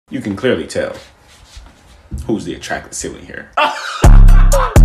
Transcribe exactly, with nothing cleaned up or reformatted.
You can clearly tell who's the attractive sibling here.